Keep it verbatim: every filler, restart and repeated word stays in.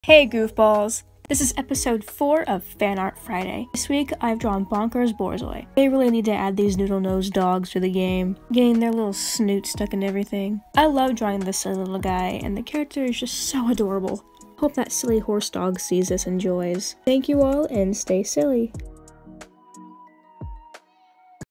Hey goofballs! This is episode four of Fanart Friday. This week I've drawn Bonkers Borzoi. They really need to add these noodle-nosed dogs to the game, getting their little snoot stuck in everything. I love drawing this silly little guy, and the character is just so adorable. Hope that silly horse dog sees this and enjoys. Thank you all, and stay silly.